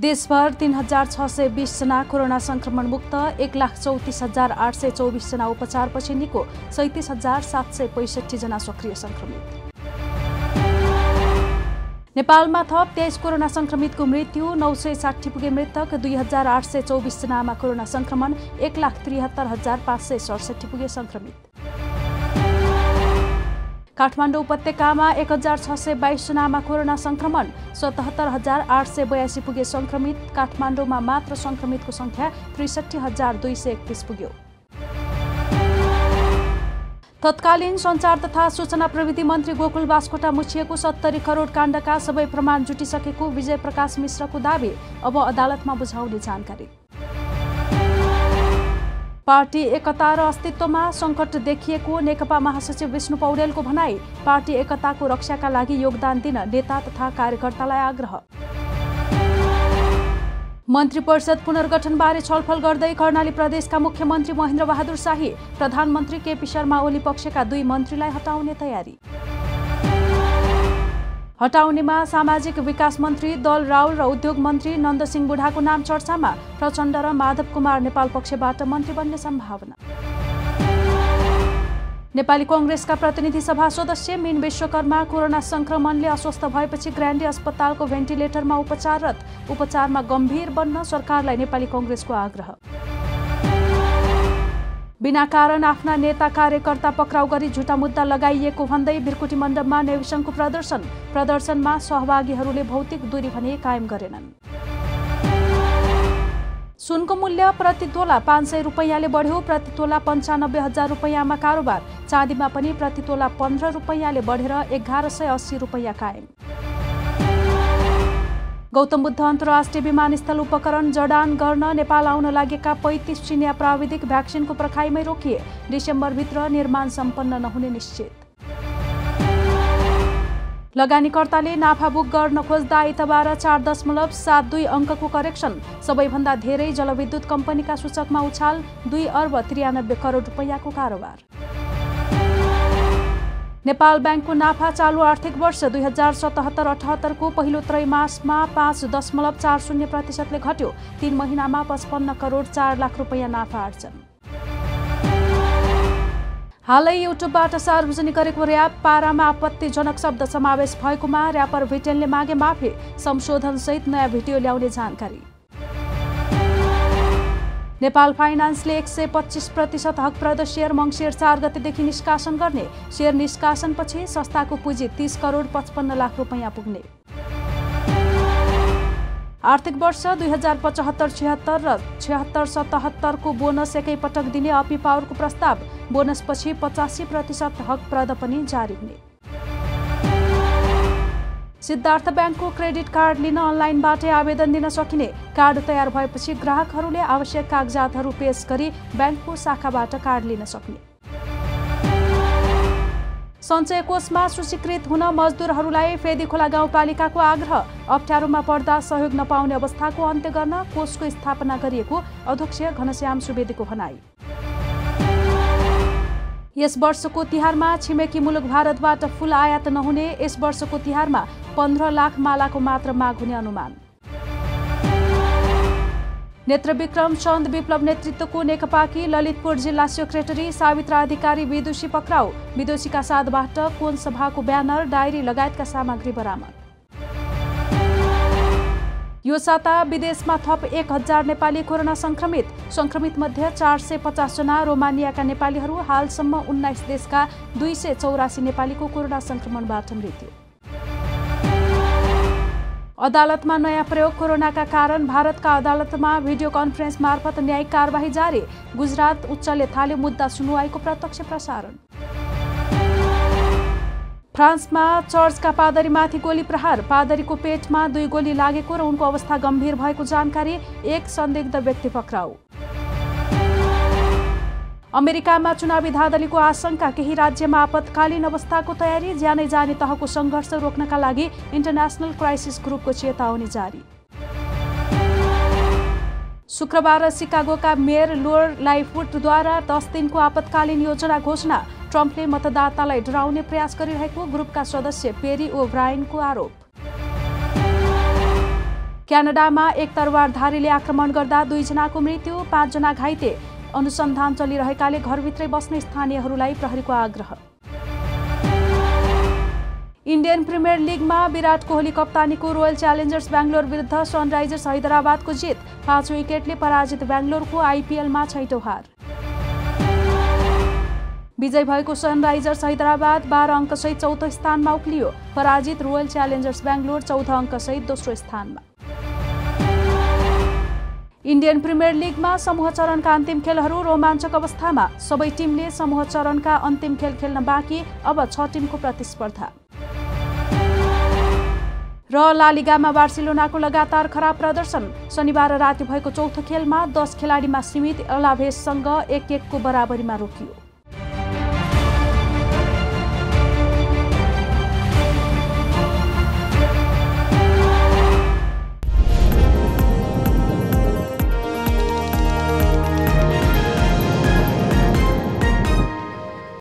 देशभर 3620 जना कोरोना संक्रमण मुक्त, 1,34,824 जना उपचारपछि निको, 37,765 जना सक्रिय संक्रमित। नेपालमा थप 23 कोरोना संक्रमितको मृत्यु, 960 पुगे मृतक, 2,824 जनामा कोरोना संक्रमण, 1,73,567 पुगे संक्रमित। काठमाडौँ उपत्यकामा 1,622 जनामा कोरोना संक्रमण, 77,882 पुगे संक्रमित। काठमाडौँमा मात्र संक्रमितको संख्या 63,231 पुग्यो। तत्कालीन सञ्चार तथा सूचना प्रविधि मन्त्री गोकुल बास्कोटा मुछिएको 70 करोड काण्डका सबै प्रमाण जुटिसकेको विजय प्रकाश मिश्रको दावी, अब अदालतमा बुझाउने जानकारी। पार्टी एकता र अस्तित्वमा सङ्कट देखिएको नेकपा महासचिव विष्णु पौडेलको भनाई, पार्टी एकताको रक्षाका लागि योगदान दिन नेता तथा कार्यकर्तालाई आग्रह। मन्त्री परिषद पुनर्गठनबारे छलफल गर्दै कर्णाली प्रदेशका मुख्यमन्त्री महेन्द्र बहादुर शाही, प्रधानमन्त्री केपी शर्मा ओली पक्षका 2 मन्त्रीलाई हटाउने तयारी। हटाउनेमा सामाजिक विकास मन्त्री दल राउल र उद्योग मन्त्री नन्दसिंह बुढाको नाम चर्चामा, प्रचण्ड र माधव कुमार नेपाल पक्षबाट मन्त्री बन्ने सम्भावना। नेपाली कांग्रेसका प्रतिनिधि सभा सदस्य मीन विश्वकर्मा कोरोना संक्रमणले अस्वस्थ भएपछि ग्रान्डी अस्पतालको भेन्टिलेटरमा उपचाररत, उपचारमा गम्भीर बन्न सरकारलाई नेपाली कांग्रेसको आग्रह। बिना कारण आफ्ना नेता कार्यकर्ता पक्राउ गरी झुटा मुद्दा लगाइएको भन्दै बिर्कुटी मण्डपमा नेविसङको प्रदर्शनमा सहभागीहरूले भौतिक दूरी भने कायम गरेनन्। सुनको मूल्य प्रति तोला 500 रुपैयाँले बढ्यो, प्रति तोला 95,000 रुपैयाँमा कारोबार। चाँदीमा पनि प्रति तोला 15 रुपैयाँले बढेर 1180 रुपैयाँ कायम। गौतम बुद्ध अन्तर्राष्ट्रिय विमानस्थल उपकरण जडान गर्न नेपाल आउन लागेका 35 चिनिया प्राविधिक भ्याक्सिनको पर्खाइमै रोकिए, डिसेम्बरभित्र निर्माण सम्पन्न नहुने निश्चित। लगानीकर्ताले नाफा बुक गर्न खोज्दा आइतबार 4.72 अङ्कको करेक्सन, सबैभन्दा धेरै जलविद्युत कम्पनीका सूचकमा उछाल, 2 अर्ब 93 करोड रुपैयाँको कारोबार। नेपाल ब्याङ्कको नाफा चालु आर्थिक वर्ष 2077-78 को पहिलो त्रैमासमा 5.40% घट्यो, 3 महिनामा 55 करोड 4 लाख रुपैयाँ नाफा आर्जन। हालै युट्युबबाट सार्वजनिक गरेको र्याप पारामा आपत्तिजनक शब्द समावेश भएकोमा र्यापर भिटेनले मागे माफी, संशोधनसहित नयाँ भिडियो ल्याउने जानकारी। नेपाल फाइनान्सले 125% हकप्रद शेयर मङ्सिर 4 गतेदेखि निष्कासन गर्ने, शेयर निष्कासनपछि संस्थाको पुँजी 30 करोड 55 लाख रुपैयाँ पुग्ने। आर्थिक वर्ष 2075-76 र 76-77 को बोनस एकैपटक दिने अपी पावरको प्रस्ताव, बोनसपछि 85% हकप्रद पनि जारी हुने। सिद्धार्थ ब्याङ्कको क्रेडिट कार्ड लिन अनलाइनबाटै आवेदन दिन सकिने, कार्ड तयार भएपछि ग्राहकहरूले आवश्यक कागजातहरू पेश गरी ब्याङ्कको शाखाबाट कार्ड लिन सक्ने। सञ्चय कोषमा सूचीकृत हुन मजदुरहरूलाई फेदी खोला गाउँपालिकाको आग्रह, अप्ठ्यारोमा पर्दा सहयोग नपाउने अवस्थाको अन्त्य गर्न कोषको स्थापना गरिएको अध्यक्ष घनश्याम सुवेदीको भनाई। यस वर्षको तिहारमा छिमेकी मुलुक भारतबाट फूल आयात नहुने, यस वर्षको तिहारमा 15 लाख मालाको मात्र माग हुने अनुमान। नेत्रविक्रम चन्द विप्लव नेतृत्वको नेकपाकी ललितपुर जिल्ला सेक्रेटरी सावित्रा अधिकारी विदुषी पक्राउ, विदुषीका साथबाट कोन सभाको ब्यानर, डायरी लगायतका सामग्री बरामद। यो साता विदेशमा थप 1000 नेपाली कोरोना संक्रमित मध्ये 450 जना रोमानियाका नेपालीहरू, हालसम्म 19 देशका 284 नेपालीको कोरोना संक्रमणबाट मृत्यु। अदालतमा नयाँ प्रयोग, कोरोनाका कारण भारतका अदालतमा भिडियो कन्फरेन्स मार्फत न्यायिक कारबाही जारी, गुजरात उच्चले थाल्यो मुद्दा सुनुवाईको प्रत्यक्ष प्रसारण। फ्रान्समा चर्चका पादरीमाथि गोली प्रहार, पादरीको पेटमा 2 गोली लागेको र उनको अवस्था गम्भीर भएको जानकारी, 1 संदिग्ध व्यक्ति पक्राउ। अमेरिकामा चुनावी धाँधलीको आशंका, केही राज्यमा आपतकालीन अवस्थाको तयारी, ज्यानै जाने तहको सङ्घर्ष रोक्नका लागि इन्टरनेसनल क्राइसिस ग्रुपको चेतावनी जारी। शुक्रबार सिकागोका मेयर लोर लाइटफुटद्वारा 10 दिनको आपतकालीन योजना घोषणा, ट्रम्पले मतदातालाई डराउने प्रयास गरिरहेको ग्रुपका सदस्य पेरी ओब्रायनको आरोप। क्यानाडामा एक तरवारधारीले आक्रमण गर्दा 2 जनाको मृत्यु, 5 जना घाइते। अनुसन्धान चलिरहेकाले घरभित्रै बस्ने स्थानीयहरूलाई प्रहरीको आग्रह। इन्डियन प्रिमियर लिगमा विराट कोहली कप्तानीको रोयल च्यालेन्जर्स बेंगलोर विरुद्ध सनराइजर्स हैदराबादको जित। 5 विकेटले पराजित बेंगलोरको आइपिएलमा 6औं हार। विजय भएको सनराइजर्स हैदराबाद 12 अङ्कसहित 4औं स्थानमा उक्लियो। पराजित रोयल च्यालेन्जर्स बेंगलोर 14 अङ्कसहित दोस्रो स्थानमा। इन्डियन प्रिमियर लिगमा समूह चरणका अन्तिम खेलहरू रोमाञ्चक अवस्थामा। सबै टिमले समूह चरणका अन्तिम खेल खेल्न बाँकी। अब 6 टिमको प्रतिस्पर्धा। र ला लिगामा बार्सिलोनाको लगातार खराब प्रदर्शन। शनिबार राति भएको चौथो खेलमा 10 खेलाडीमा सीमित अलाभेससँग 1-1 को बराबरीमा रोकियो।